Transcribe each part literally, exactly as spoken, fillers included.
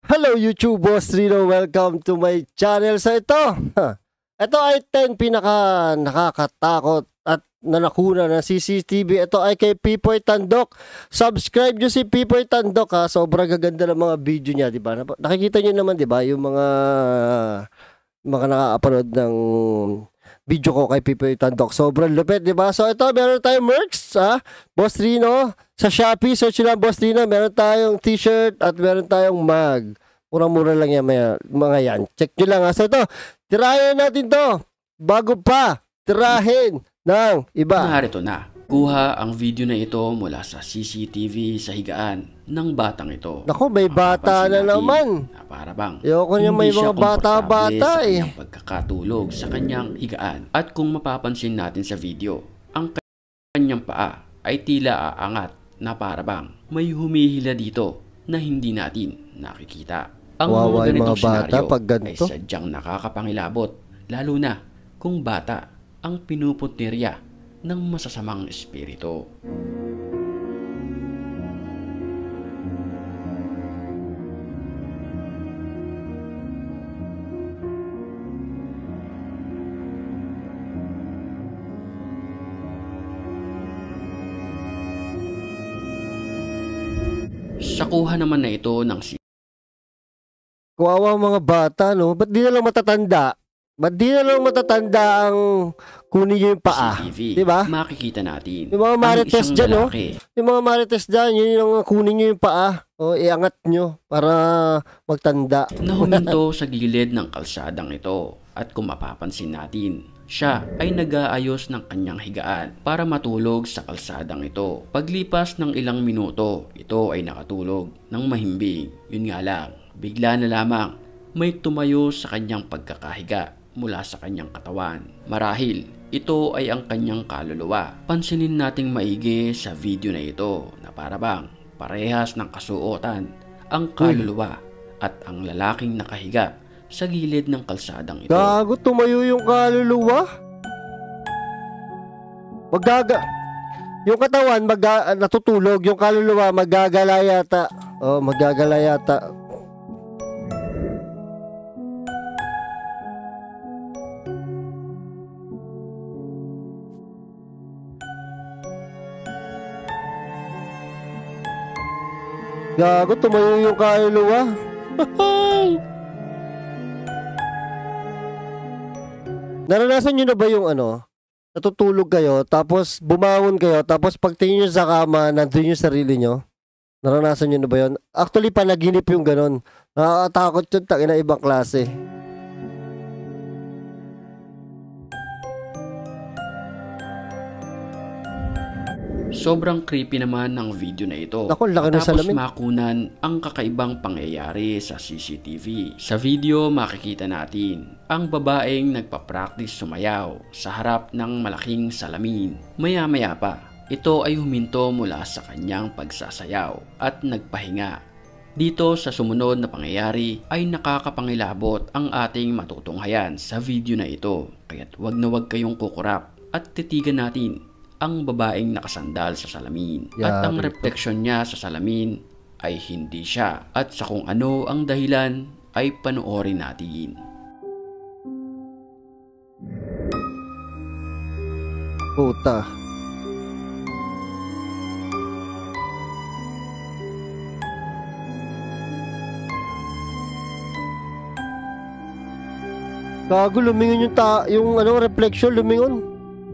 Hello YouTube, Boss Rino. Welcome to my channel. So ito, ito ay ten pinaka nakakatakot at nanakuna ng C C T V. Ito ay kay Pipoy Tandok. Subscribe nyo si Pipoy Tandok ha. Sobrang gaganda ng mga video niya, di ba? Nakikita nyo naman, di ba? Yung mga mga nakaka-upload ng video ko kay Pipoy Tandok. Sobrang lupit, di ba? So ito, meron tayong merch, ha? Boss Rino. Sa Shopee, search nyo lang Boss Rino. Meron tayong t-shirt at meron tayong mug. Murang-mura lang yan, mga, mga yan. Check nyo lang, ha? So ito, tirahin natin to. Bago pa, tirahin ng iba. Narito na. Kuha ang video na ito mula sa C C T V sa higaan ng batang ito. Naku, may bata na naman. Na para bang Ayoko niya may mga bata-bata eh. Sa pagkakatulog sa kanyang higaan. At kung mapapansin natin sa video, ang kanyang paa ay tila aangat na para bang may humihila dito na hindi natin nakikita. Ang Wawa mga ganitong mga bata senaryo pag ganito ay sadyang nakakapangilabot, lalo na kung bata ang pinupuntirya ng masasamang espiritu. Sa kuha naman na ito ng si Kawawa mga bata, no? Ba't di na lang matatanda? Ba't di na lang matatanda ang kunin nyo yung paa? Diba? Makikita natin. Yung mga marites dyan, no? Yung mga marites dyan, yun yung kunin nyo yung paa. O, iangat nyo para magtanda. Nahuminto sa gilid ng kalsadang ito. At kung mapapansin natin, siya ay nag-aayos ng kanyang higaan para matulog sa kalsadang ito. Paglipas ng ilang minuto, ito ay nakatulog ng mahimbing. Yun nga lang, bigla na lamang may tumayo sa kanyang pagkakahiga mula sa kanyang katawan. Marahil, ito ay ang kanyang kaluluwa. Pansinin nating maigi sa video na ito na para bang parehas ng kasuotan ang kaluluwa at ang lalaking nakahiga sa gilid ng kalsadang ito. Gago, tumayo yung kaluluwa? Magaga... Yung katawan, mag natutulog. Yung kaluluwa, magagala yata. Oh, magagala yata. Gago, tumayo yung kaluluwa. Naranasan nyo na ba yung ano? Natutulog kayo, tapos bumangon kayo, tapos pagtingin nyo sa kama, nandun yung sarili nyo? Naranasan nyo na ba yun? Actually, panaginip yung ganon. Nakakatakot yun, takin na ibang klase. Sobrang creepy naman ng video na ito. Naku, laki ng salamin. Tapos makunan ang kakaibang pangyayari sa C C T V. Sa video makikita natin ang babaeng nagpa-practice sumayaw sa harap ng malaking salamin. Maya-maya pa, ito ay huminto mula sa kanyang pagsasayaw at nagpahinga. Dito sa sumunod na pangyayari ay nakakapangilabot ang ating matutunghayan sa video na ito. Kaya't wag na wag kayong kukurap at titigan natin ang babaeng nakasandal sa salamin. Yeah, at ang refleksyon niya sa salamin ay hindi siya. At sa kung ano ang dahilan ay panoorin natin. Puta. Gago, lumingon yung ta yung ano, reflection, lumingon.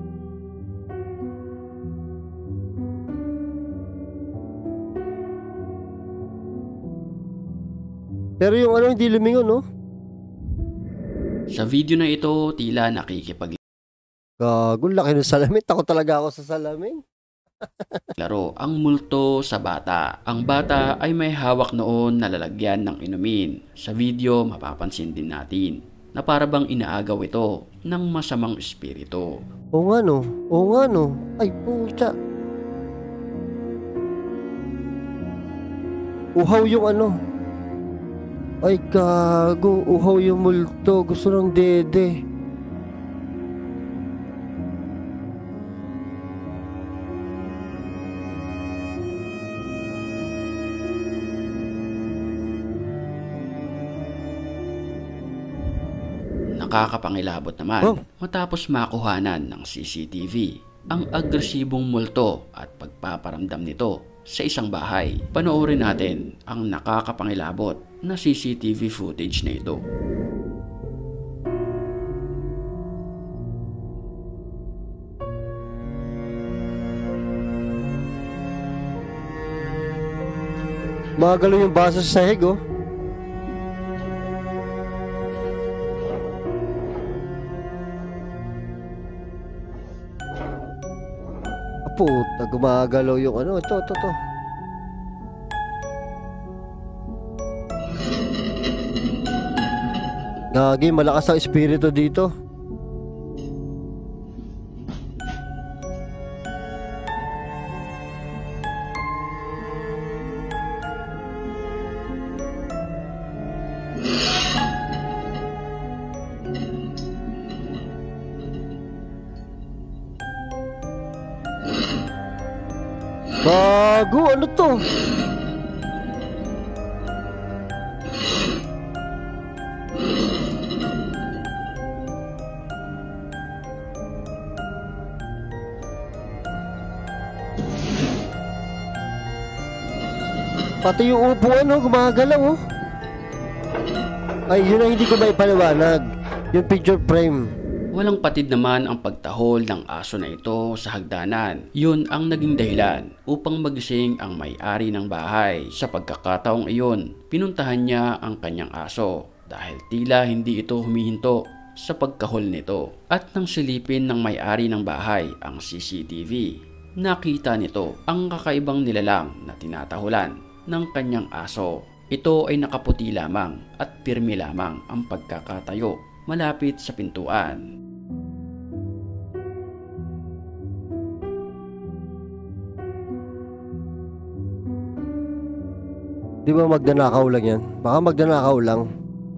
Pero yung ano, hindi lumingon, no? Sa video na ito, tila nakikipag Gago, laki ng salamin. Takot talaga ako sa salamin. laro ang multo sa bata. Ang bata ay may hawak noon na lalagyan ng inumin. Sa video, mapapansin din natin na para bang inaagaw ito ng masamang espiritu. Oo nga, no? Oo nga, no? Ay, pucha. Uhaw yung ano. Ay, gago. Uhaw yung multo. Gusto ng dede. nakakapangilabot naman, Oh. matapos makuhanan ng C C T V ang agresibong multo at pagpaparamdam nito sa isang bahay. Panoorin natin ang nakakapangilabot na C C T V footage na ito. Magalo yung baso sa sahig, oh. Puta, gumagalaw yung ano. Ito, ito, ito. Gagi, malakas ang espiritu dito. Bago, ano to? Pati yung upuan, oh, gumagalaw, oh. Ay, yun ang hindi ko maipaliwanag. Yung picture frame. Walang patid naman ang pagtahol ng aso na ito sa hagdanan. Yun ang naging dahilan upang magising ang may-ari ng bahay. Sa pagkakataong iyon, pinuntahan niya ang kanyang aso dahil tila hindi ito humihinto sa pagkahol nito. At nang silipin ng may-ari ng bahay ang C C T V, nakita nito ang kakaibang nilalang na tinatahulan ng kanyang aso. Ito ay nakaputi lamang at pirmi lamang ang pagkakatayo malapit sa pintuan. Di ba magdanakaw lang yan? Baka magdanakaw lang.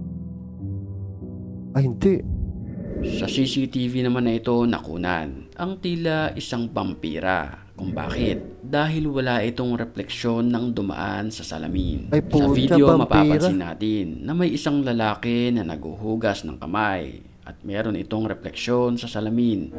Ay, hindi. Sa C C T V naman na ito nakunan ang tila isang vampira. Kung bakit? Dahil wala itong refleksyon ng dumaan sa salamin. Ay, puta, sa video vampira. mapapansin natin na may isang lalaki na naguhugas ng kamay at meron itong refleksyon sa salamin.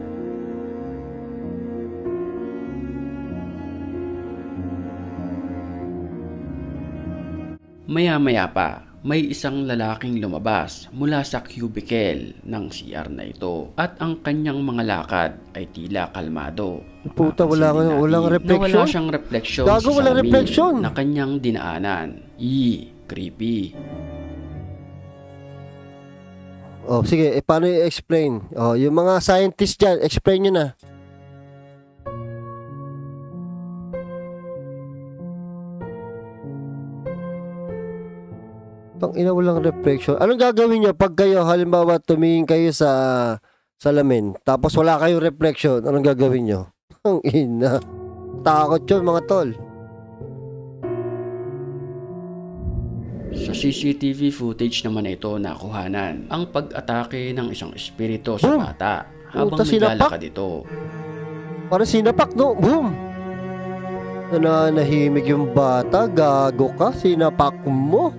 Maya-maya pa, may isang lalaking lumabas mula sa cubicle ng C R na ito at ang kanyang mga lakad ay tila kalmado. Puta, wala nga, walang refleksyon. Na wala siyang refleksyon Gago, sa walang salamin refleksyon. na kanyang dinaanan. Ii, creepy. Oh, sige, eh, paano i-explain? Oh, yung mga scientist dyan, explain nyo na. Tang ina, walang reflection. Anong gagawin nyo pag kayo, halimbawa, tumingin kayo sa salamin, tapos wala kayong reflection, anong gagawin nyo? Ang ina. Takot yun, mga tol. Sa C C T V footage naman na ito nakuhanan ang pag-atake ng isang espiritu sa Boom! bata habang Puta, sinapak. naglalakad ito. Para sinapak, no? Boom! Nananahimik yung bata. Gago ka. Sinapak mo.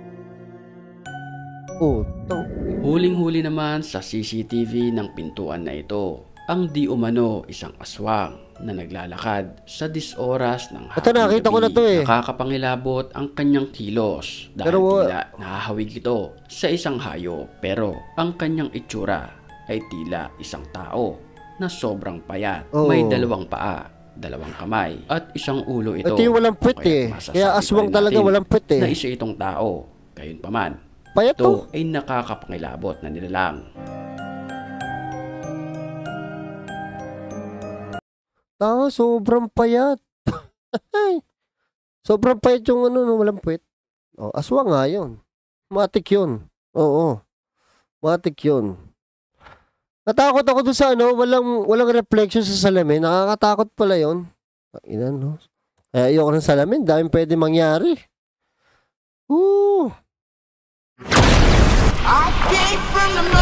Oh, tang... Huling-huli naman sa C C T V ng pintuan na ito ang di umano isang aswang na naglalakad sa disoras ng Ito, nakita ko na to eh. Nakakapangilabot ang kanyang kilos dahil Pero, tila nahahawig ito sa isang hayop. Pero ang kanyang itsura ay tila isang tao na sobrang payat. Oh. May dalawang paa, dalawang kamay at isang ulo ito. Ito yung walang puwet eh. masasabi Kaya pa aswang rin talaga, natin walang puwet eh. na isa itong tao. Gayunpaman, Payat to. ito ay nakakapangilabot na nilalang. Ah, sobrang payat. Sobrang payat yung ano, no, walang puwet. Oh, aswang nga yun. Matik yun. Oo. Matik yun. Natakot ako doon sa ano, walang, walang reflection sa salamin. Nakakatakot pala yun. Ina, no? Kaya ayoko ng salamin. Dahil pwede mangyari. Woo! I came from the